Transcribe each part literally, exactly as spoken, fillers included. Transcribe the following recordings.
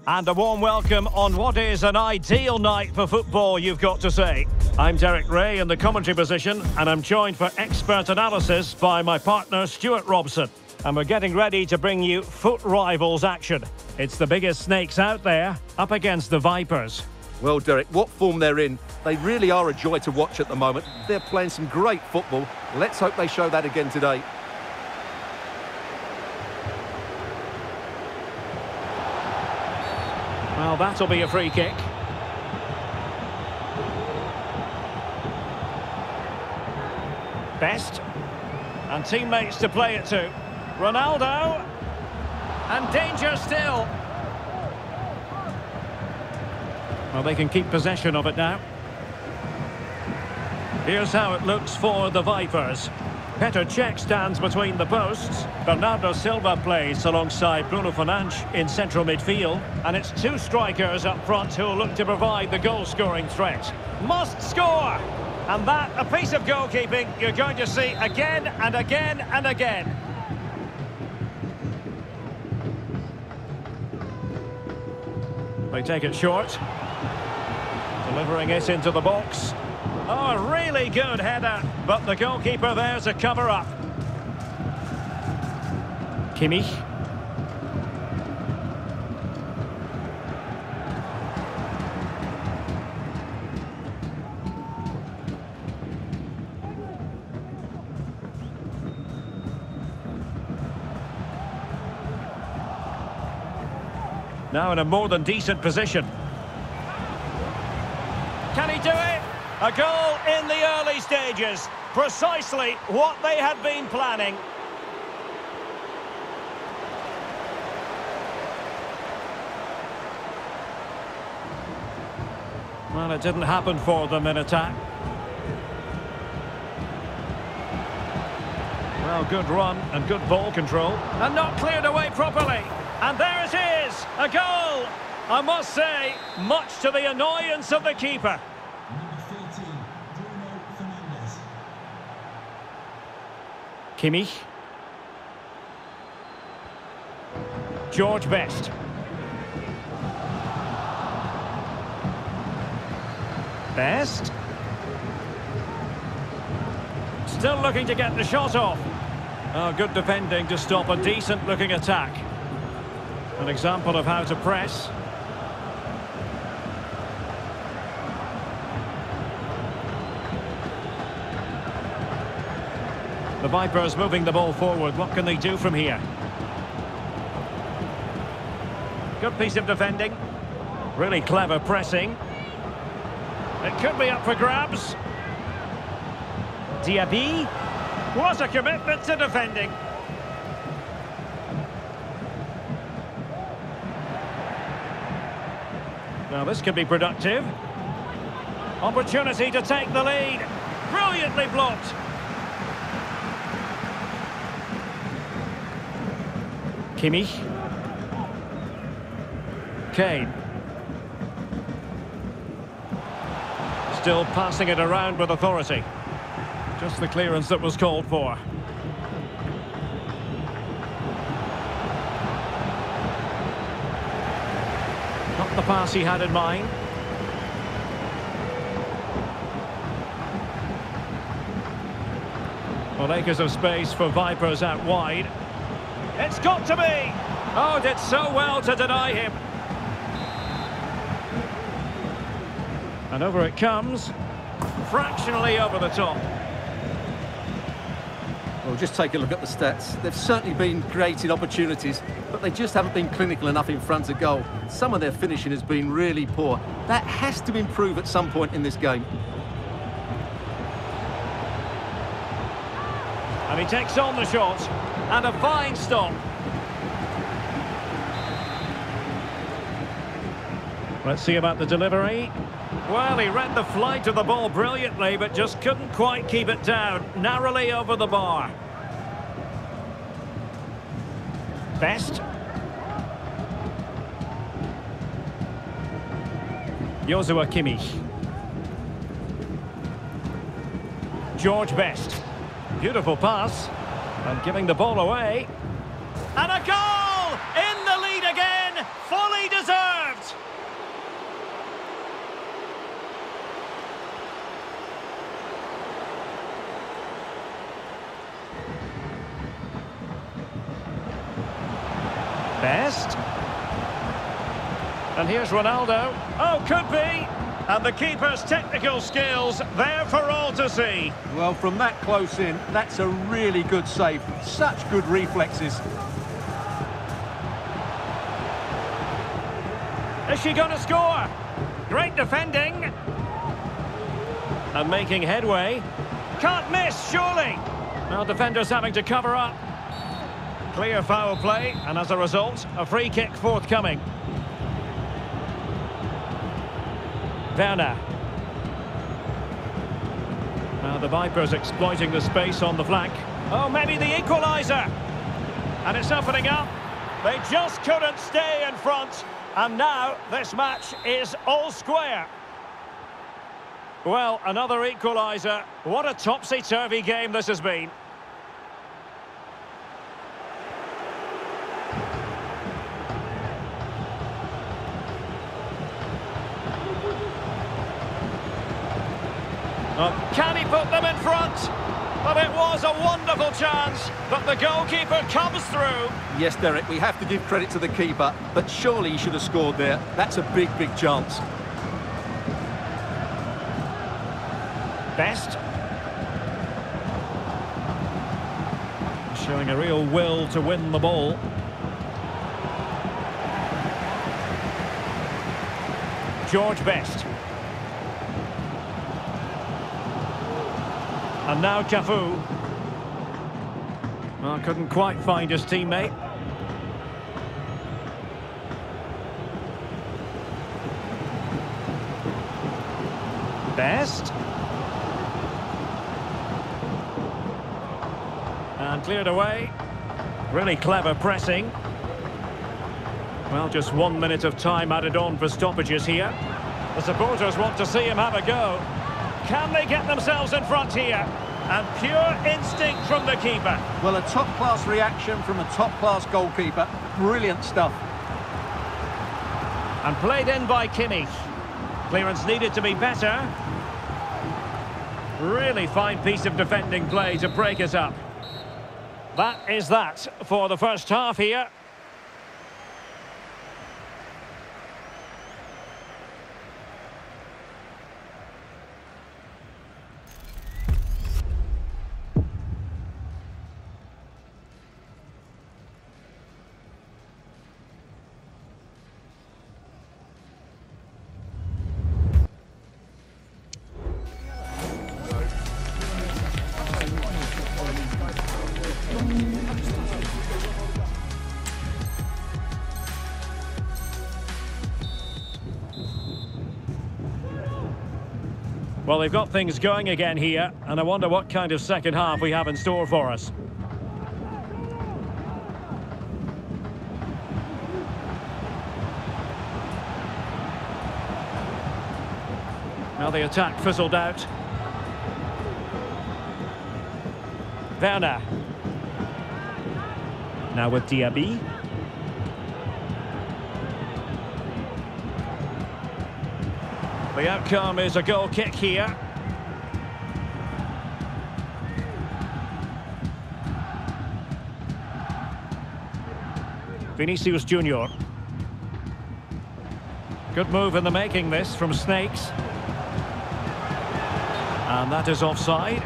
And a warm welcome on what is an ideal night for football, you've got to say. I'm Derek Ray in the commentary position, and I'm joined for expert analysis by my partner Stuart Robson. And we're getting ready to bring you foot rivals action. It's the biggest snakes out there, up against the Vipers. Well, Derek, what form they're in, they really are a joy to watch at the moment. They're playing some great football. Let's hope they show that again today. Well, that'll be a free kick. Best. And teammates to play it to. Ronaldo. And danger still. Well, they can keep possession of it now. Here's how it looks for the Vipers. Petr Cech stands between the posts. Bernardo Silva plays alongside Bruno Fernandes in central midfield. And it's two strikers up front who'll look to provide the goal-scoring threat. Must score! And that, a piece of goalkeeping you're going to see again and again and again. They take it short. Delivering it into the box. Oh, a really good header, but the goalkeeper there's a cover-up. Kimmich. Now in a more than decent position. Can he do it? A goal in the early stages. Precisely what they had been planning. Well, it didn't happen for them in attack. Well, good run and good ball control. And not cleared away properly. And there it is, a goal. I must say, much to the annoyance of the keeper. Kimmich. George Best. Best. Still looking to get the shot off. Oh, good defending to stop a decent-looking attack. An example of how to press. The Vipers moving the ball forward. What can they do from here? Good piece of defending. Really clever pressing. It could be up for grabs. Diaby. What a commitment to defending. Now this could be productive. Opportunity to take the lead. Brilliantly blocked. Kimmich. Kane. Still passing it around with authority. Just the clearance that was called for. Not the pass he had in mind. Well, acres of space for Vipers out wide. It's got to be! Oh, did so well to deny him. And over it comes. Fractionally over the top. Well, just take a look at the stats. They've certainly been creating opportunities, but they just haven't been clinical enough in front of goal. Some of their finishing has been really poor. That has to improve at some point in this game. And he takes on the shot. And a fine stop. Let's see about the delivery. Well, he read the flight of the ball brilliantly, but just couldn't quite keep it down. Narrowly over the bar. Best. Joshua Kimmich. George Best. Beautiful pass. And giving the ball away. And a goal! In the lead again! Fully deserved! Best. And here's Ronaldo. Oh, could be. And the keeper's technical skills there for all to see. Well, from that close in, that's a really good save. Such good reflexes. Is she going to score? Great defending. And making headway. Can't miss, surely. Well, defenders having to cover up. Clear foul play, and as a result, a free kick forthcoming. Werner. Now the Vipers exploiting the space on the flank. Oh, maybe the equaliser. And it's opening up. They just couldn't stay in front. And now this match is all square. Well, another equaliser. What a topsy-turvy game this has been. Oh, can he put them in front? But it was a wonderful chance, but the goalkeeper comes through. Yes, Derek, we have to give credit to the keeper, but surely he should have scored there. That's a big, big chance. Best. Showing a real will to win the ball. George Best. And now Cafu. Well, couldn't quite find his teammate. Best. And cleared away. Really clever pressing. Well, just one minute of time added on for stoppages here. The supporters want to see him have a go. Can they get themselves in front here? And pure instinct from the keeper. Well, a top-class reaction from a top-class goalkeeper. Brilliant stuff. And played in by Kimmich. Clearance needed to be better. Really fine piece of defending play to break it up. That is that for the first half here. Well, they've got things going again here, and I wonder what kind of second half we have in store for us. Now the attack fizzled out. Werner. Now with Diaby. The outcome is a goal kick here. Vinicius Junior. Good move in the making this from Snakes. And that is offside.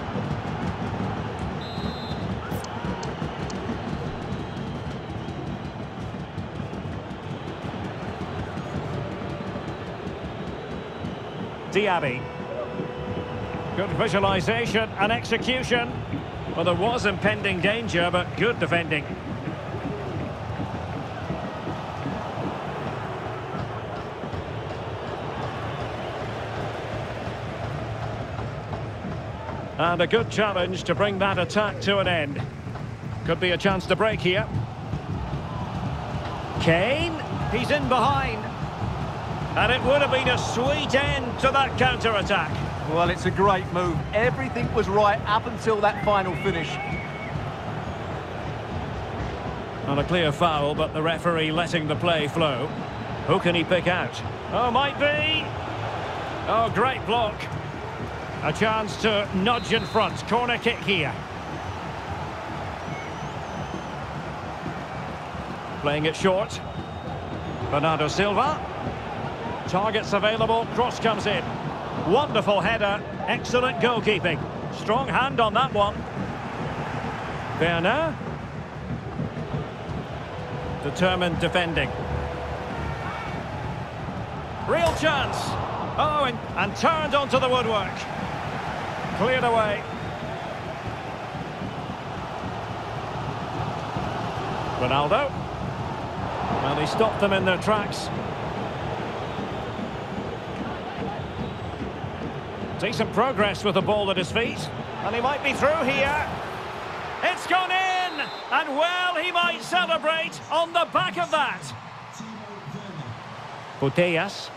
Diaby. Good visualisation and execution. Well, there was impending danger, but good defending. And a good challenge to bring that attack to an end. Could be a chance to break here. Kane, he's in behind. And it would have been a sweet end to that counter-attack. Well, it's a great move. Everything was right up until that final finish. Not a clear foul, but the referee letting the play flow. Who can he pick out? Oh, might be. Oh, great block. A chance to nudge in front. Corner kick here. Playing it short. Bernardo Silva. Targets available, cross comes in. Wonderful header, excellent goalkeeping. Strong hand on that one. Werner. Determined defending. Real chance. Oh, and, and turned onto the woodwork. Cleared away. Ronaldo. Well, he stopped them in their tracks. Decent progress with the ball at his feet. And he might be through here. It's gone in! And well, he might celebrate on the back of that. Putellas.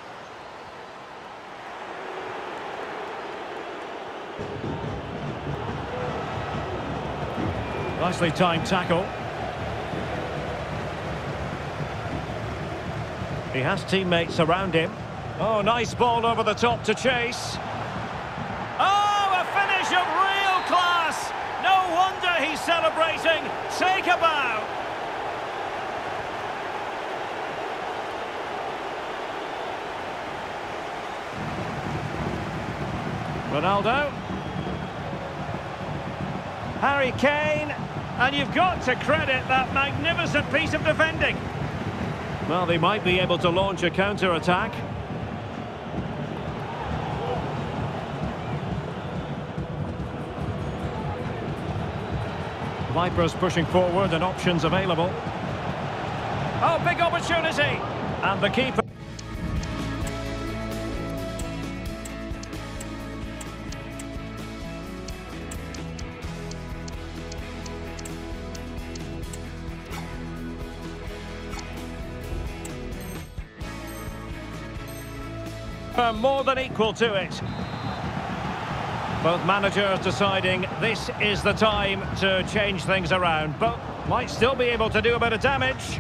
Nicely timed tackle. He has teammates around him. Oh, nice ball over the top to chase. Oh, a finish of real class! No wonder he's celebrating. Take a bow. Ronaldo. Harry Kane. And you've got to credit that magnificent piece of defending. Well, they might be able to launch a counter-attack. Vipers pushing forward and options available. Oh, big opportunity! And the keeper... are more than equal to it. Both managers deciding this is the time to change things around. Both might still be able to do a bit of damage.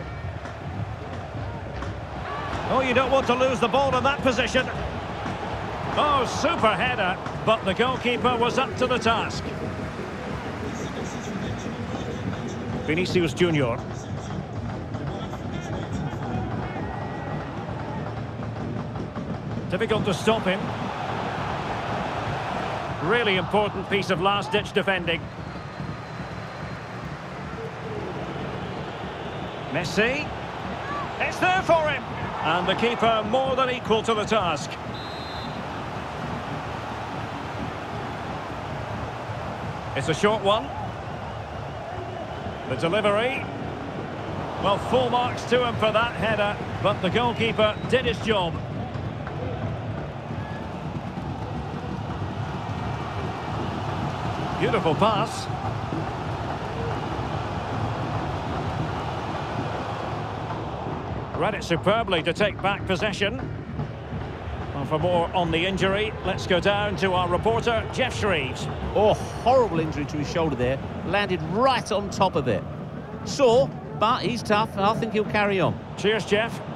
Oh, you don't want to lose the ball in that position. Oh, super header, but the goalkeeper was up to the task. Vinicius Junior. Difficult to stop him. Really important piece of last-ditch defending. Messi. It's there for him. And the keeper more than equal to the task. It's a short one. The delivery. Well, full marks to him for that header, but the goalkeeper did his job. Beautiful pass. Read it superbly to take back possession. Well, for more on the injury, let's go down to our reporter, Geoff Shreeves. Oh, horrible injury to his shoulder there. Landed right on top of it. Sore, but he's tough, and I think he'll carry on. Cheers, Geoff.